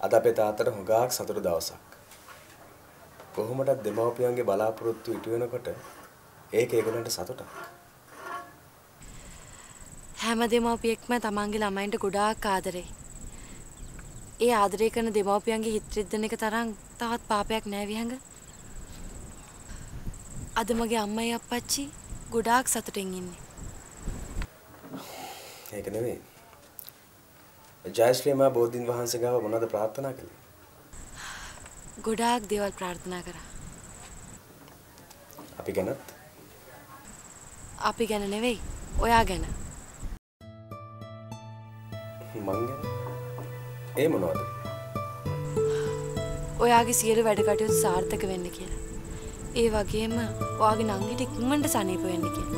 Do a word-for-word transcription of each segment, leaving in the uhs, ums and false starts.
අද අපේ තාත්තට හුඟක් සතුටු දවසක්. කොහොමදත් දෙමව්පියන්ගේ බලාපොරොත්තු ඉටු වෙනකොට ඒක ඒගොල්ලන්ට සතුටක්. හැම දෙමව්පියෙක්ම තමන්ගේ ළමයින්ට ගොඩාක් ආදරෙයි. ඒ ආදරය කරන දෙමව්පියන්ගේ හිත රිද්දන එක තරම් තවත් පාපයක් නෑ විහඟ. අද මගේ අම්මයි අප්පච්චි ගොඩාක් සතුටින් ඉන්නේ. ඒක නෙවෙයි. ජයශ්‍රී මා බෝධින් වහන්සේ ගාව මොනවද ප්‍රාර්ථනා කළේ? ගොඩාක් දේවල් ප්‍රාර්ථනා කරා. අපි ගැනත්? අපි ගැන නෙවෙයි, ඔයා ගැන. මං ගැන? ඒ මොනවද? ඔයාගේ සියලු වැඩ කටයුතු සාර්ථක වෙන්න කියලා. ඒ වගේම ඔයාගේ නංගිට ඉක්මනට සනීප වෙන්න කියලා.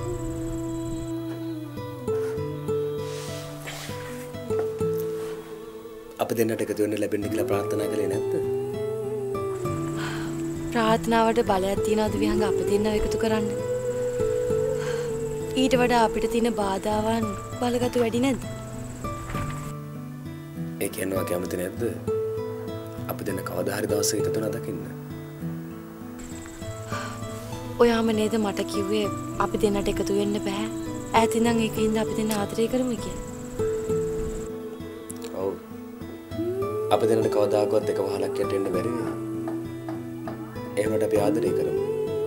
අපි දෙන්නට එකතු වෙන්න ලැබෙන්න කියලා ප්‍රාර්ථනා කළේ නැද්ද? ප්‍රාර්ථනාවට බලයක් තියනවද විහඟ අපි දෙන්නව එකතු කරන්න? ඊට වඩා අපිට තියෙන බාධාවන් බලගතු වැඩි නැද්ද? ඒ කියනවා කැමති නැද්ද? අපි දෙන්න කවදා හරි දවසක එකතු වෙලා දකින්න. ඔයාම නේද මට කිව්වේ අපි දෙන්නට එකතු වෙන්න බෑ. ඈත ඉඳන් ඒකින්ද අපි දෙන්න ආදරය කරමු කියලා. ඔව්. අපි දෙන්නට කවදාකවත් එක වහලක් යට එන්න බැරි වෙයි. එහෙමට අපි ආදරය කරමු.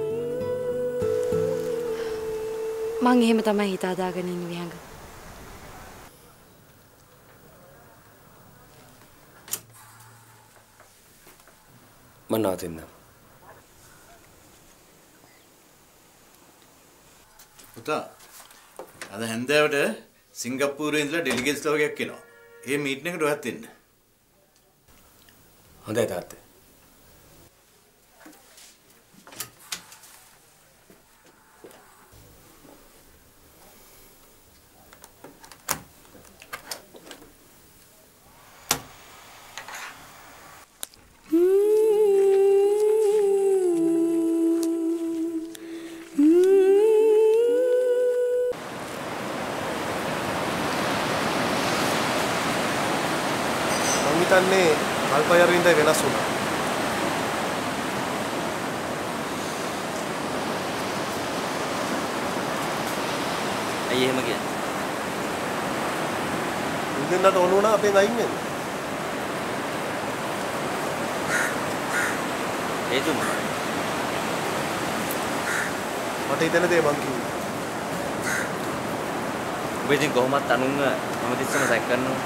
මං එහෙම තමයි හිත හදාගෙන ඉන්නේ විහඟ. මම නවතින්න. පුතා අද හැන්දෑවට සිංගප්පූරුවේ ඉඳලා ඩෙලිගේට්ස් ලෝකයක් එනවා. ඒ මීටින් එකට ඔයත් එන්න. හොඳයි තාත්තේ. හිතන්නේ කල්පයරින්ද වෙනස් වුණා. අයියේ එහෙම කියන්නේ. උන්දෙන්නට ඕන වුණා අපෙන් අයින් වෙන්න. හේතුව මොනවද? මට හිතෙන දේ මං කිව්වා. ඔබ ඉතින් කොහොමත් අනුන්ව හැමතිස්සෙම සැක කරනවා.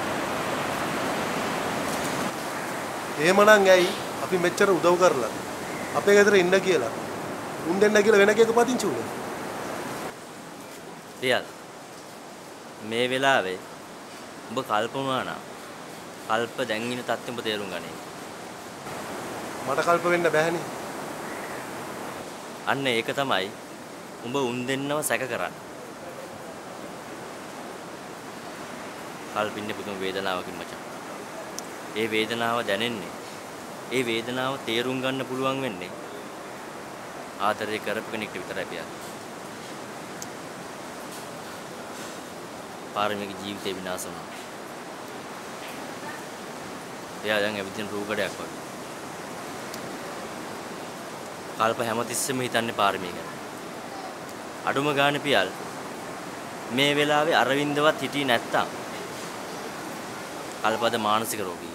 එහෙමනම් ඇයි අපි මෙච්චර උදව් කරලා අපේ ගෙදර ඉන්න කියලා උන් දෙන්න කියලා වෙන කෙනෙක් පදිංචි වුණා. රියල් මේ වෙලාවේ ඔබ කල්ප වුණා නම් කල්ප දැන් ඉන්න තත්ත්වෙම තේරුම් ගන්නේ. මට කල්ප වෙන්න බෑනේ. අන්න ඒක තමයි උඹ උන් දෙන්නව සැක කරන්නේ. කල්පින්නේ පුදුම වේදනාවකින් මචං. ඒ වේදනාව දැනෙන්නේ ඒ වේදනාව තේරුම් ගන්න පුළුවන් වෙන්නේ ආදරය කරපු කෙනෙක්ට විතරයි පියා. පාරමික ජීවිතේ විනාශ වුණා. එයා දැන් ඇවිදින රූකඩයක් වගේ. කල්ප හැමතිස්සෙම හිතන්නේ පාරමික ගැන. අඩුම ගානේ පියල් මේ වෙලාවේ අරවින්දවත් හිටියේ නැත්තම් කල්පද මානසික රෝගී.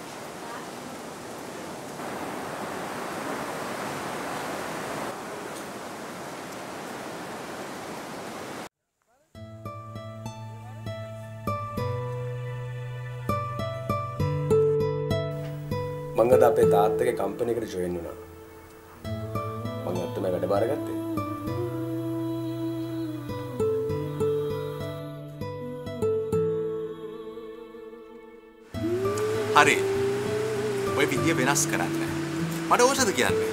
මං අද අපේ තාත්තගේ කම්පැනි එකට ජොයින් වුණා. මං අත්තම වැඩ බාරගත්තේ. හරි. ඔය විදිය වෙනස් කරන්න. මට ඕසද කියන්නේ?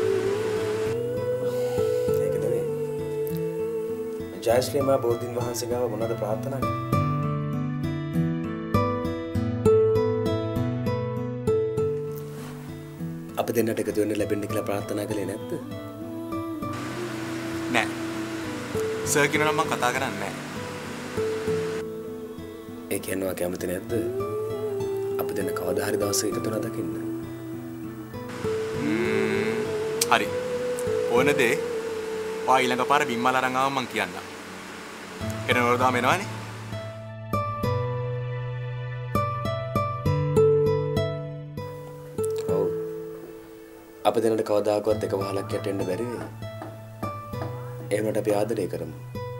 ඒක නෙවෙයි. ජයශ්‍රී මා බෝධින් වහන්සේ ගාව මොනවද ප්‍රාර්ථනා කළේ? අපි දෙන්නට එකතු වෙන්න ලැබෙන්න කියලා ප්‍රාර්ථනා කළේ නැද්ද? නෑ. සර් කියනවා නම් මම කතා කරන්නේ නෑ. ඒ කියනවා කැමති නැද්ද? අපි අපි දෙන්න කවදා හරි දවසක එකතු වෙලා දකින්න. හරි. ඕන දේ ඔයා ඊළඟ පාර බිම්මල අරන් ආවම මං කියන්නම්. එන වරදාම එනවනේ. ඔව්. අපි දෙන්නට කවදාකවත් එක වහලක් යටෙන්න බැරි වෙයි. එහෙමකට අපි ආදරය කරමු.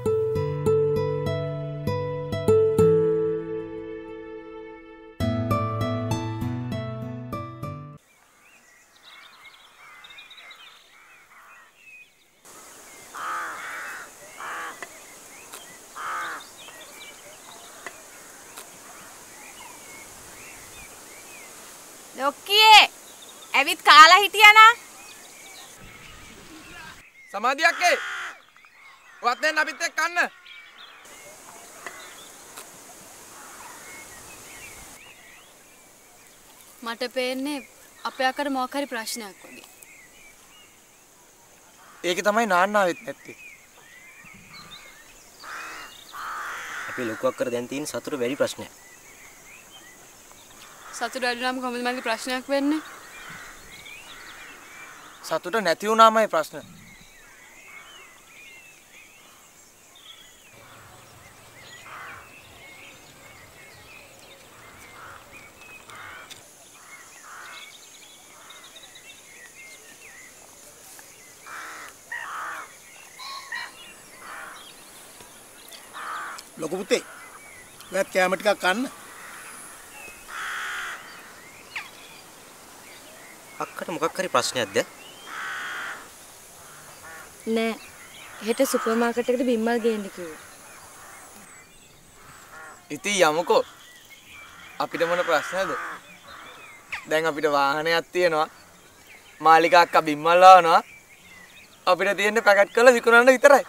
ලොක්කියේ ඇවිත් කාලා හිටියා නා සමාධියක් ඒ වත් දෙන්න අපිත් එක්ක කන්න මට පේන්නේ අපේ අකට මොකක් හරි ප්‍රශ්නයක් වගේ. ඒකේ තමයි නාන්න ආවෙත් නැත්තේ. අපි ලොකු අක්කර දැන් තියෙන සතුට වැඩි ප්‍රශ්නයක්. සතුට වැඩි නම් කොහොමද මගේ ප්‍රශ්නයක් වෙන්නේ? සතුට නැති වුණාමයි ප්‍රශ්න. ලොකු පුතේ ඔයත් කැම ටිකක් කන්න. අක්කට මොකක් හරි ප්‍රශ්නයක්ද? නෑ. හෙට සුපර් මාකට් එකට බිම්මල් ගේන්න කිව්වා. ඉතින් යමුකෝ. අපිට මොන ප්‍රශ්නද? දැන් අපිට වාහනයක් තියෙනවා. මාලිකා අක්කා බිම්මල් ලාවනවා. අපිට තියෙන්නේ පැකට් කරලා විකුණන්න විතරයි.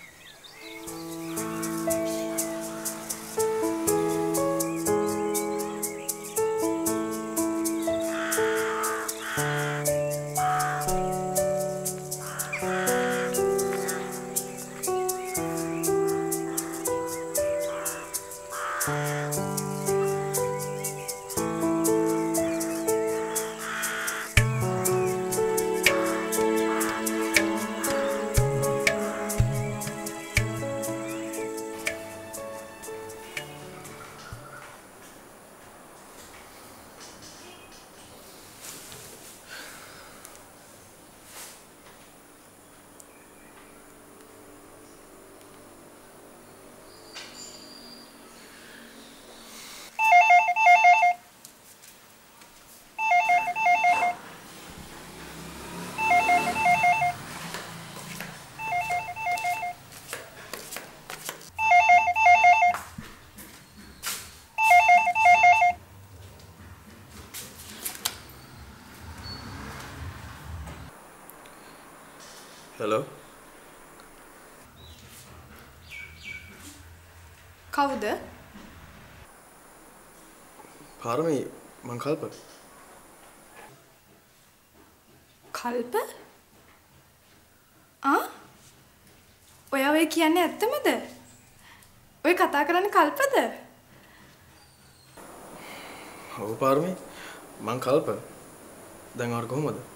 Hello. කවුද? පාරමී මං කල්ප. කල්ප? ආ? ඔයා ඔය කියන්නේ ඇත්තමද? ඔය කතා කරන්නේ කල්පද? ඔව් පාරමී මං කල්ප. දැන් ආර කොහමද?